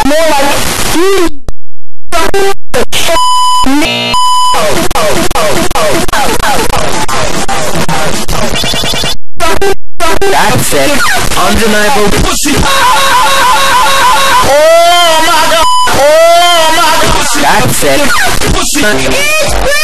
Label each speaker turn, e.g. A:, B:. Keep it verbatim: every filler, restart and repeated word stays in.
A: more like you. That's it. Undeniable pussy. Oh my god. Oh my god. That's it. Pussy.